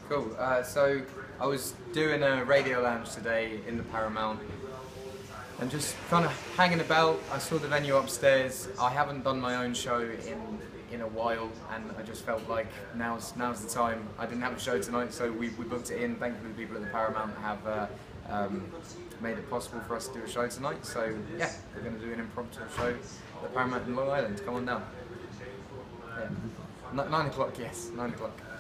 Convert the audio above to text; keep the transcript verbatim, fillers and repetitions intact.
Cool. Uh, so I was doing a radio lounge today in the Paramount and just kind of hanging about. I saw the venue upstairs. I haven't done my own show in in a while, and I just felt like now's now's the time. I didn't have a show tonight, so we, we booked it in. Thankfully, the people at the Paramount have uh, um, made it possible for us to do a show tonight. So yeah, we're going to do an impromptu show at the Paramount in Long Island. Come on down. Yeah. N nine o'clock. Yes, nine o'clock.